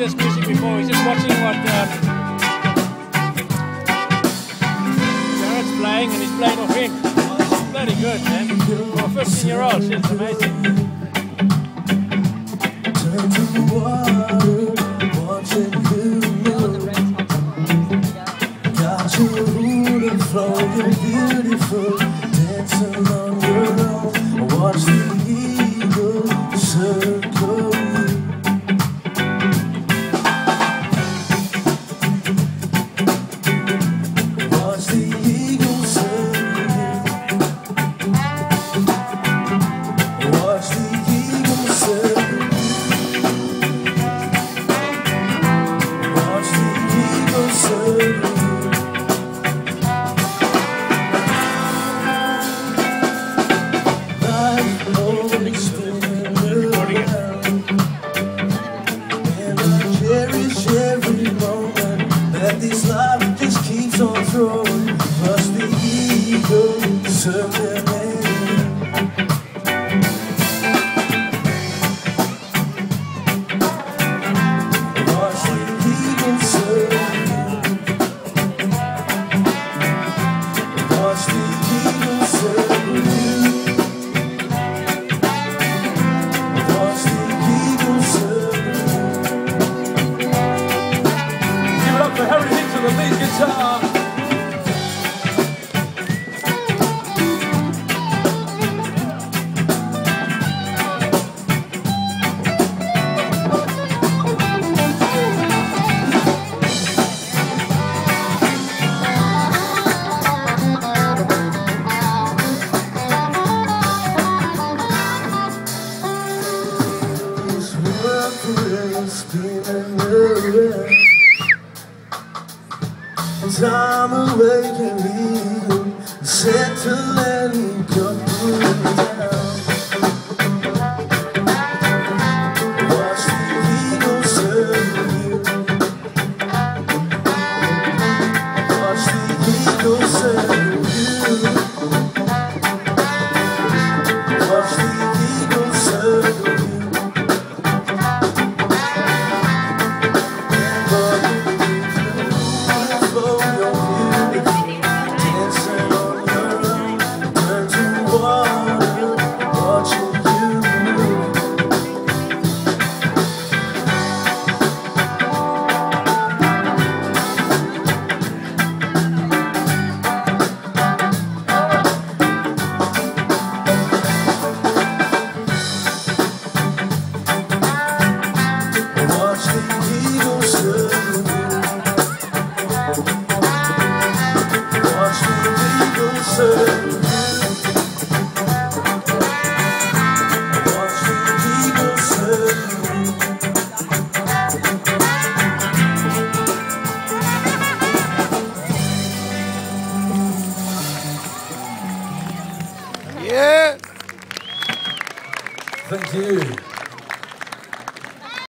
this music before. He's just watching what Jared's playing, and he's playing off him. It's bloody good, man. For a 15-year-old, shit's amazing. Turn to the water, watching you move. Got your rooting flow, you're beautiful, dancing on your own. Watch the eagle circle you. Watch the eagle circle you. Watch the eagle circle you. Watch the eagle circle you. This life just keeps on throwing. Watch the eagle circling. Watch the eagle circling. Watch the eagle circling. Watch the eagle circling. Give it up for Harry Hicks on the lead guitar. This world is spinning around. Time awakening, settle and come down. Watch the eagle circle you. Watch the eagle circle you. Watch the eagle circle you. Yeah. Thank you.